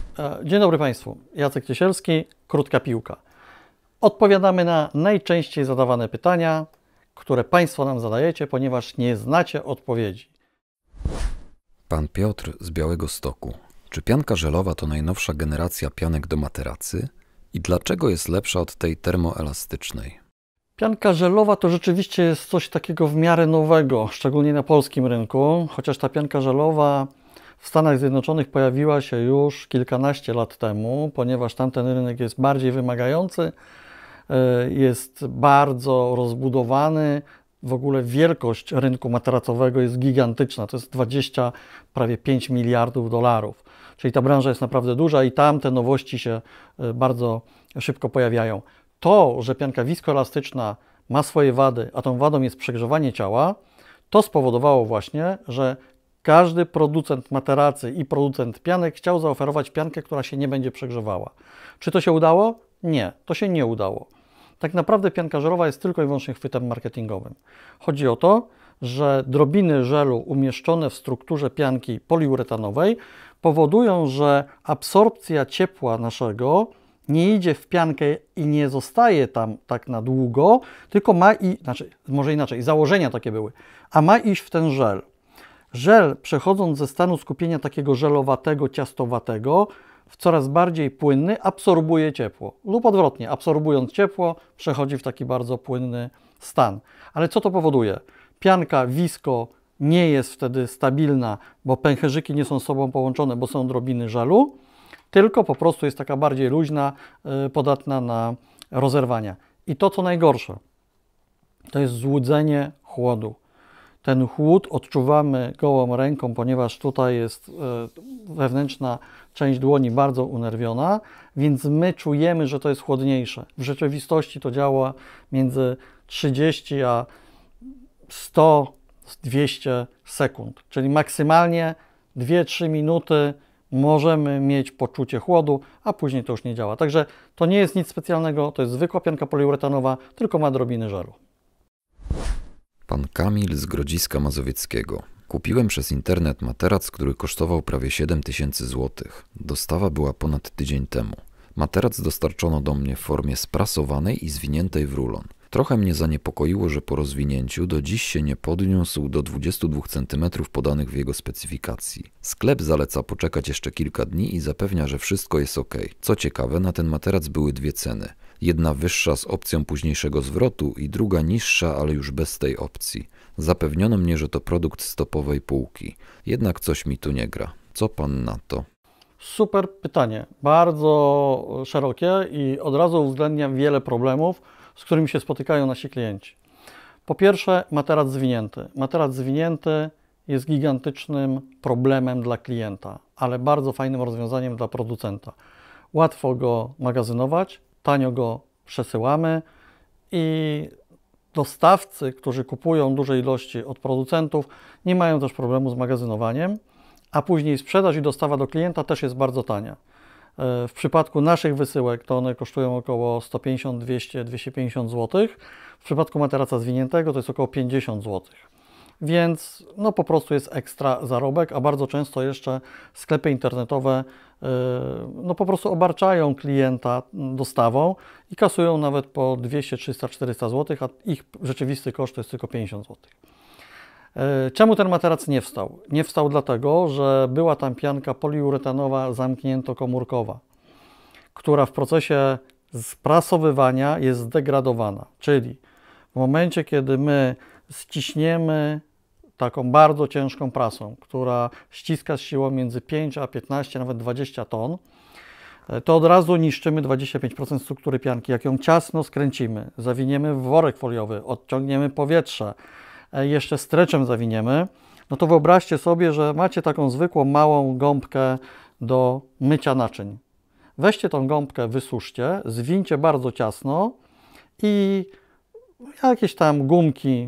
Dzień dobry Państwu, Jacek Ciesielski, Krótka Piłka. Odpowiadamy na najczęściej zadawane pytania, które Państwo nam zadajecie, ponieważ nie znacie odpowiedzi. Pan Piotr z Białegostoku. Czy pianka żelowa to najnowsza generacja pianek do materacy? I dlaczego jest lepsza od tej termoelastycznej? Pianka żelowa to rzeczywiście jest coś takiego w miarę nowego, szczególnie na polskim rynku, chociaż ta pianka żelowa w Stanach Zjednoczonych pojawiła się już kilkanaście lat temu, ponieważ tamten rynek jest bardziej wymagający, jest bardzo rozbudowany. W ogóle wielkość rynku materacowego jest gigantyczna, to jest prawie 5 miliardów dolarów. Czyli ta branża jest naprawdę duża i tam te nowości się bardzo szybko pojawiają. To, że pianka wiskoelastyczna ma swoje wady, a tą wadą jest przegrzewanie ciała, to spowodowało właśnie, że każdy producent materacy i producent pianek chciał zaoferować piankę, która się nie będzie przegrzewała. Czy to się udało? Nie, to się nie udało. Tak naprawdę pianka żelowa jest tylko i wyłącznie chwytem marketingowym. Chodzi o to, że drobiny żelu umieszczone w strukturze pianki poliuretanowej powodują, że absorpcja ciepła naszego nie idzie w piankę i nie zostaje tam tak na długo, tylko może inaczej, założenia takie były, a ma iść w ten żel. Żel, przechodząc ze stanu skupienia takiego żelowatego, ciastowatego, w coraz bardziej płynny, absorbuje ciepło. Lub odwrotnie, absorbując ciepło, przechodzi w taki bardzo płynny stan. Ale co to powoduje? Pianka wisko nie jest wtedy stabilna, bo pęcherzyki nie są z sobą połączone, bo są drobiny żelu, tylko po prostu jest taka bardziej luźna, podatna na rozerwania. I to, co najgorsze, to jest złudzenie chłodu. Ten chłód odczuwamy gołą ręką, ponieważ tutaj jest wewnętrzna część dłoni bardzo unerwiona, więc my czujemy, że to jest chłodniejsze. W rzeczywistości to działa między 30 a 100-200 sekund, czyli maksymalnie 2-3 minuty możemy mieć poczucie chłodu, a później to już nie działa. Także to nie jest nic specjalnego, to jest zwykła pianka poliuretanowa, tylko ma drobiny żelu. Pan Kamil z Grodziska Mazowieckiego. Kupiłem przez internet materac, który kosztował prawie 7 tysięcy złotych. Dostawa była ponad tydzień temu. Materac dostarczono do mnie w formie sprasowanej i zwiniętej w rulon. Trochę mnie zaniepokoiło, że po rozwinięciu do dziś się nie podniósł do 22 cm podanych w jego specyfikacji. Sklep zaleca poczekać jeszcze kilka dni i zapewnia, że wszystko jest ok. Co ciekawe, na ten materac były dwie ceny. Jedna wyższa z opcją późniejszego zwrotu i druga niższa, ale już bez tej opcji. Zapewniono mnie, że to produkt z topowej półki. Jednak coś mi tu nie gra. Co pan na to? Super pytanie. Bardzo szerokie i od razu uwzględnia wiele problemów, z którymi się spotykają nasi klienci. Po pierwsze, materac zwinięty. Materac zwinięty jest gigantycznym problemem dla klienta, ale bardzo fajnym rozwiązaniem dla producenta. Łatwo go magazynować, tanio go przesyłamy i dostawcy, którzy kupują duże ilości od producentów, nie mają też problemu z magazynowaniem, a później sprzedaż i dostawa do klienta też jest bardzo tania. W przypadku naszych wysyłek to one kosztują około 150, 200, 250 zł. W przypadku materaca zwiniętego to jest około 50 zł. Więc no po prostu jest ekstra zarobek, a bardzo często jeszcze sklepy internetowe no po prostu obarczają klienta dostawą i kasują nawet po 200, 300, 400 zł, a ich rzeczywisty koszt to jest tylko 50 zł. Czemu ten materac nie wstał? Nie wstał dlatego, że była tam pianka poliuretanowa zamkniętokomórkowa, która w procesie sprasowywania jest zdegradowana. Czyli w momencie, kiedy my ściśniemy taką bardzo ciężką prasą, która ściska z siłą między 5 a 15, nawet 20 ton, to od razu niszczymy 25% struktury pianki. Jak ją ciasno skręcimy, zawiniemy w worek foliowy, odciągniemy powietrze, jeszcze streczem zawiniemy, no to wyobraźcie sobie, że macie taką zwykłą małą gąbkę do mycia naczyń. Weźcie tą gąbkę, wysuszcie, zwincie bardzo ciasno i jakieś tam gumki,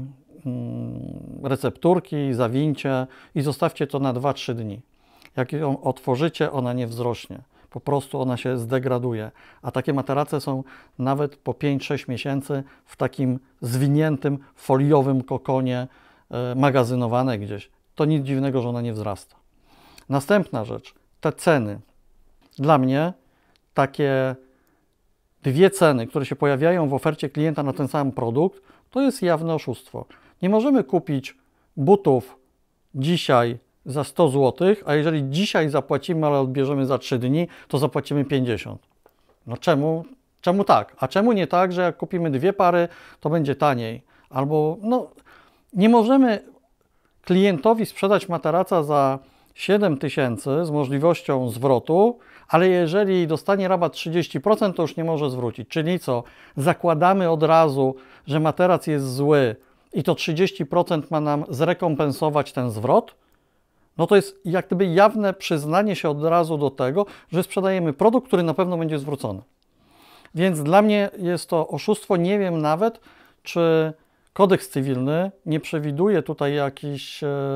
recepturki, zawincie i zostawcie to na 2-3 dni. Jak ją otworzycie, ona nie wzrośnie. Po prostu ona się zdegraduje. A takie materace są nawet po 5-6 miesięcy w takim zwiniętym, foliowym kokonie magazynowane gdzieś. To nic dziwnego, że ona nie wzrasta. Następna rzecz, te ceny. dla mnie takie dwie ceny, które się pojawiają w ofercie klienta na ten sam produkt, to jest jawne oszustwo. Nie możemy kupić butów dzisiaj za 100 zł, a jeżeli dzisiaj zapłacimy, ale odbierzemy za 3 dni, to zapłacimy 50. No czemu tak? A czemu nie tak, że jak kupimy dwie pary, to będzie taniej? Albo no, nie możemy klientowi sprzedać materaca za 7 tysięcy z możliwością zwrotu, ale jeżeli dostanie rabat 30%, to już nie może zwrócić. Czyli co? Zakładamy od razu, że materac jest zły i to 30% ma nam zrekompensować ten zwrot? No to jest jak gdyby jawne przyznanie się od razu do tego, że sprzedajemy produkt, który na pewno będzie zwrócony. Więc dla mnie jest to oszustwo. Nie wiem nawet, czy kodeks cywilny nie przewiduje tutaj jakichś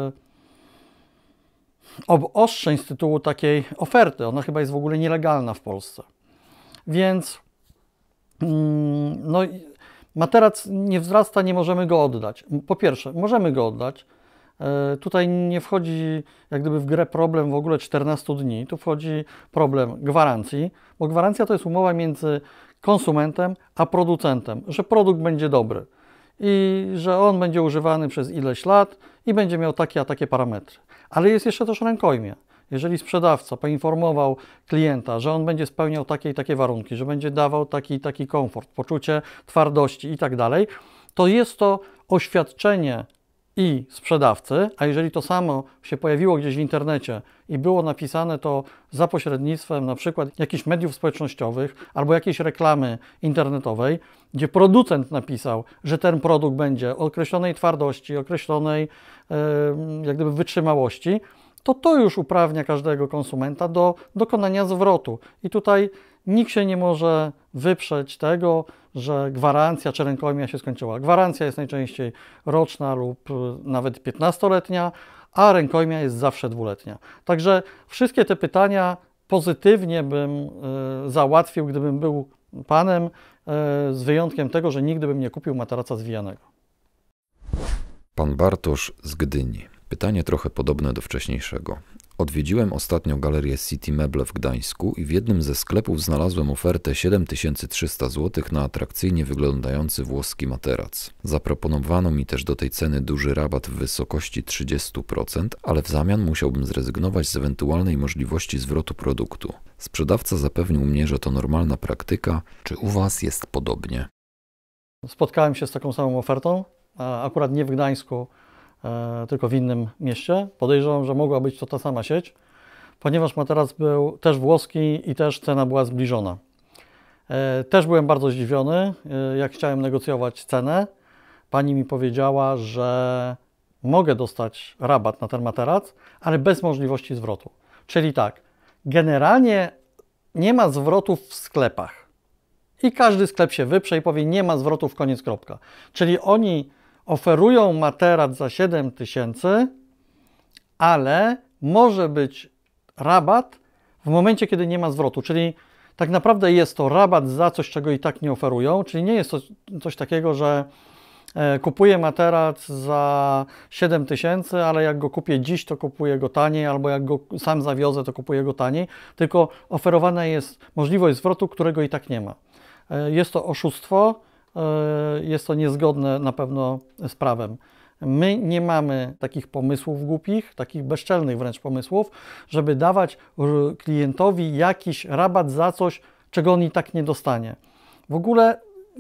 obostrzeń z tytułu takiej oferty. Ona chyba jest w ogóle nielegalna w Polsce. Więc no, materac nie wzrasta, nie możemy go oddać. Po pierwsze, możemy go oddać. Tutaj nie wchodzi jak gdyby w grę problem w ogóle 14 dni. Tu wchodzi problem gwarancji, bo gwarancja to jest umowa między konsumentem a producentem, że produkt będzie dobry i że on będzie używany przez ileś lat i będzie miał takie a takie parametry. Ale jest jeszcze też rękojmie. Jeżeli sprzedawca poinformował klienta, że on będzie spełniał takie i takie warunki, że będzie dawał taki i taki komfort, poczucie twardości i tak dalej, to jest to oświadczenie i sprzedawcy, a jeżeli to samo się pojawiło gdzieś w internecie i było napisane to za pośrednictwem na przykład jakichś mediów społecznościowych albo jakiejś reklamy internetowej, gdzie producent napisał, że ten produkt będzie określonej twardości, określonej jak gdyby wytrzymałości, to już uprawnia każdego konsumenta do dokonania zwrotu. I tutaj nikt się nie może wyprzeć tego, że gwarancja czy rękojmia się skończyła. Gwarancja jest najczęściej roczna lub nawet 15-letnia, a rękojmia jest zawsze 2-letnia. Także wszystkie te pytania pozytywnie bym załatwił, gdybym był panem, z wyjątkiem tego, że nigdy bym nie kupił materaca zwijanego. Pan Bartosz z Gdyni. Pytanie trochę podobne do wcześniejszego. Odwiedziłem ostatnio galerię City Meble w Gdańsku i w jednym ze sklepów znalazłem ofertę 7300 zł na atrakcyjnie wyglądający włoski materac. Zaproponowano mi też do tej ceny duży rabat w wysokości 30%, ale w zamian musiałbym zrezygnować z ewentualnej możliwości zwrotu produktu. Sprzedawca zapewnił mnie, że to normalna praktyka. Czy u Was jest podobnie? Spotkałem się z taką samą ofertą, akurat nie w Gdańsku, tylko w innym mieście. Podejrzewam, że mogła być to ta sama sieć, ponieważ materac był też włoski i też cena była zbliżona. Też byłem bardzo zdziwiony, jak chciałem negocjować cenę. Pani mi powiedziała, że mogę dostać rabat na ten materac, ale bez możliwości zwrotu. Czyli tak, generalnie nie ma zwrotów w sklepach. I każdy sklep się wyprze i powie, nie ma zwrotów, koniec, kropka. Czyli oni oferują materac za 7 tysięcy, ale może być rabat w momencie, kiedy nie ma zwrotu. Czyli tak naprawdę jest to rabat za coś, czego i tak nie oferują. Czyli nie jest to coś takiego, że kupuję materac za 7 tysięcy, ale jak go kupię dziś, to kupuję go taniej, albo jak go sam zawiozę, to kupuję go taniej. Tylko oferowana jest możliwość zwrotu, którego i tak nie ma. Jest to oszustwo. Jest to niezgodne na pewno z prawem. My nie mamy takich pomysłów głupich, takich bezczelnych wręcz pomysłów, żeby dawać klientowi jakiś rabat za coś, czego on i tak nie dostanie. W ogóle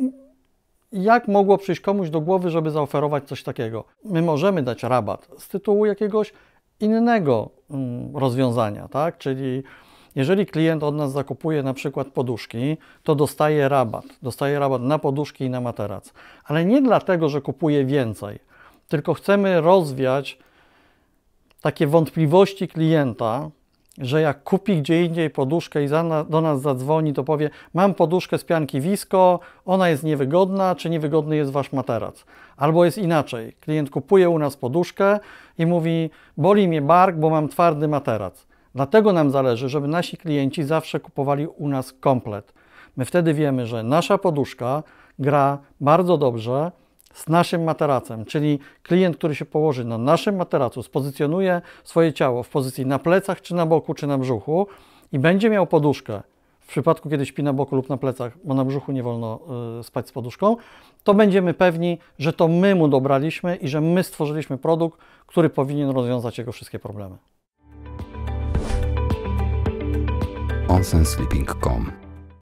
jak mogło przyjść komuś do głowy, żeby zaoferować coś takiego? My możemy dać rabat z tytułu jakiegoś innego rozwiązania, tak? Czyli jeżeli klient od nas zakupuje na przykład poduszki, to dostaje rabat. Dostaje rabat na poduszki i na materac. Ale nie dlatego, że kupuje więcej, tylko chcemy rozwiać takie wątpliwości klienta, że jak kupi gdzie indziej poduszkę i do nas zadzwoni, to powie, mam poduszkę z pianki Visco, ona jest niewygodna, czy niewygodny jest wasz materac? Albo jest inaczej. Klient kupuje u nas poduszkę i mówi, boli mnie bark, bo mam twardy materac. Dlatego nam zależy, żeby nasi klienci zawsze kupowali u nas komplet. My wtedy wiemy, że nasza poduszka gra bardzo dobrze z naszym materacem, czyli klient, który się położy na naszym materacu, spozycjonuje swoje ciało w pozycji na plecach, czy na boku, czy na brzuchu i będzie miał poduszkę, w przypadku kiedy śpi na boku lub na plecach, bo na brzuchu nie wolno spać z poduszką, to będziemy pewni, że to my mu dobraliśmy i że my stworzyliśmy produkt, który powinien rozwiązać jego wszystkie problemy. OnsenSleeping.com